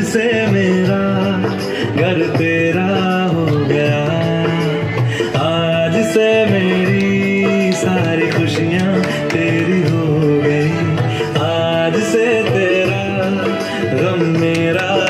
से मेरा घर तेरा हो गया। आज से मेरी सारी खुशियाँ तेरी हो गई। आज से तेरा गम मेरा